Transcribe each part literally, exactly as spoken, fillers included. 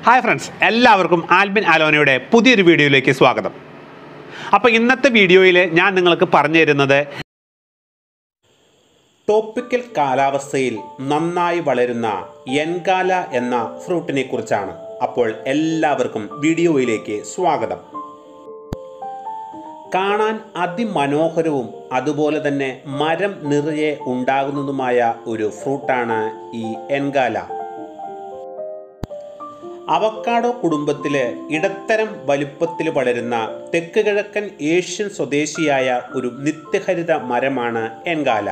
Hi friends, എല്ലാവർക്കും ആൽബിൻ ആലോനയുടെ പുതിയൊരു വീഡിയോയിലേക്ക് സ്വാഗതം. അപ്പോൾ ഇന്നത്തെ വീഡിയോയിൽ ഞാൻ നിങ്ങൾക്ക് പറഞ്ഞു തരുന്നത് ട്രോപ്പിക്കൽ കാലാവസ്ഥയിൽ നന്നായി വളരുന്ന എൻഗാല എന്ന ഫ്രൂട്ടിനെ കുറിച്ചാണ്. അപ്പോൾ എല്ലാവർക്കും വീഡിയോയിലേക്ക് സ്വാഗതം. കാണാൻ അതിമനോഹരവും അതുപോലെ തന്നെ മരം നിറയെ ഉണ്ടാകുന്നതുമായ ഒരു ഫ്രൂട്ടാണ് ഈ എൻഗാല. അവക്കാഡോ കുടുംബത്തിലെ ഇടത്തരം വലുപ്പത്തിൽ വളരുന്ന തെക്ക് കിഴക്കൻ ഏഷ്യൻ സ്വദേശിയായ ഒരു നിത്യഹരിത മരമാണ് എൻഗാല.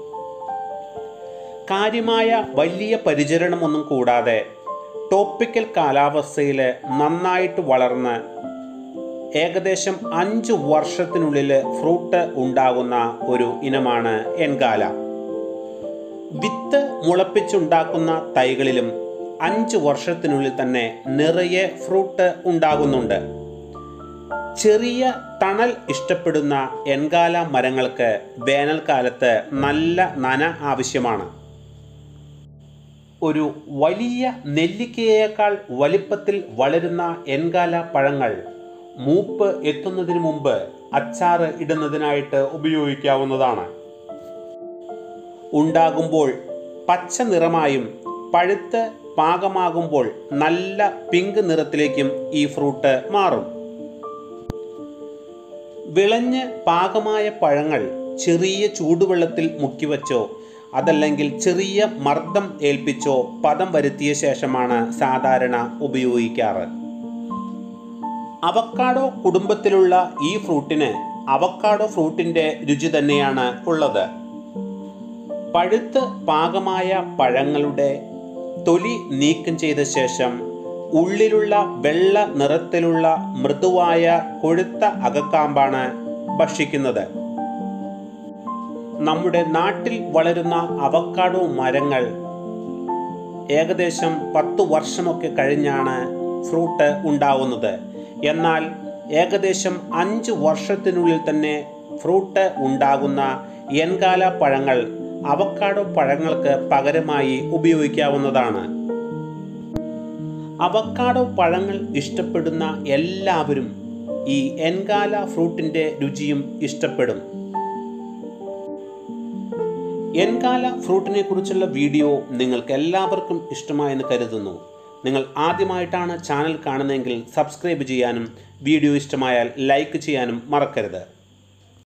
കാര്യമായ വലിയ പരിചരണമൊന്നും കൂടാതെ ട്രോപ്പിക്കൽ കാലാവസ്ഥയിൽ നന്നായിട്ട് വളർന്ന് ഏകദേശം അഞ്ച് വർഷത്തിനുള്ളിൽ ഫ്രൂട്ട് ഉണ്ടാകുന്ന ഒരു ഇനമാണ് എൻഗാല. വിത്ത് മുളപ്പിച്ചുണ്ടാക്കുന്ന തൈകളിലും അഞ്ച് വർഷത്തിനുള്ളിൽ തന്നെ നിറയെ ഫ്രൂട്ട് ഉണ്ടാകുന്നുണ്ട്. ചെറിയ തണൽ ഇഷ്ടപ്പെടുന്ന എൻഗാല മരങ്ങൾക്ക് വേനൽക്കാലത്ത് നല്ല നന ആവശ്യമാണ്. ഒരു വലിയ നെല്ലിക്കയേക്കാൾ വലിപ്പത്തിൽ വളരുന്ന എൻഗാല പഴങ്ങൾ മൂപ്പ് എത്തുന്നതിന് മുമ്പ് അച്ചാറ് ഇടുന്നതിനായിട്ട് ഉപയോഗിക്കാവുന്നതാണ്. ഉണ്ടാകുമ്പോൾ പച്ച നിറമായും പഴുത്ത് പാകമാകുമ്പോൾ നല്ല പിങ്ക് നിറത്തിലേക്കും ഈ ഫ്രൂട്ട് മാറും. വിളഞ്ഞ് പാകമായ പഴങ്ങൾ ചെറിയ ചൂടുവെള്ളത്തിൽ മുക്കിവെച്ചോ അതല്ലെങ്കിൽ ചെറിയ മർദ്ദം ഏൽപ്പിച്ചോ പദം വരുത്തിയ ശേഷമാണ് സാധാരണ ഉപയോഗിക്കാറ്. അവക്കാഡോ കുടുംബത്തിലുള്ള ഈ ഫ്രൂട്ടിന് അവക്കാഡോ ഫ്രൂട്ടിൻ്റെ രുചി തന്നെയാണ് ഉള്ളത്. പഴുത്ത് പാകമായ പഴങ്ങളുടെ തൊലി നീക്കം ചെയ്ത ശേഷം ഉള്ളിലുള്ള വെള്ള നിറത്തിലുള്ള മൃദുവായ കൊഴുത്ത അകക്കാമ്പാണ് ഭക്ഷിക്കുന്നത്. നമ്മുടെ നാട്ടിൽ വളരുന്ന അവക്കാഡോ മരങ്ങൾ ഏകദേശം പത്ത് വർഷമൊക്കെ കഴിഞ്ഞാണ് ഫ്രൂട്ട് ഉണ്ടാവുന്നത്. എന്നാൽ ഏകദേശം അഞ്ച് വർഷത്തിനുള്ളിൽ തന്നെ ഫ്രൂട്ട് ഉണ്ടാകുന്ന എൻഗാല പഴങ്ങൾ അവക്കാഡോ പഴങ്ങൾക്ക് പകരമായി ഉപയോഗിക്കാവുന്നതാണ്. അവക്കാഡോ പഴങ്ങൾ ഇഷ്ടപ്പെടുന്ന എല്ലാവരും ഈ എൻഗാല ഫ്രൂട്ടിൻ്റെ രുചിയും ഇഷ്ടപ്പെടും. എൻഗാല ഫ്രൂട്ടിനെ കുറിച്ചുള്ള വീഡിയോ നിങ്ങൾക്ക് എല്ലാവർക്കും ഇഷ്ടമായെന്ന് കരുതുന്നു. നിങ്ങൾ ആദ്യമായിട്ടാണ് ചാനൽ കാണുന്നതെങ്കിൽ സബ്സ്ക്രൈബ് ചെയ്യാനും വീഡിയോ ഇഷ്ടമായാൽ ലൈക്ക് ചെയ്യാനും മറക്കരുത്.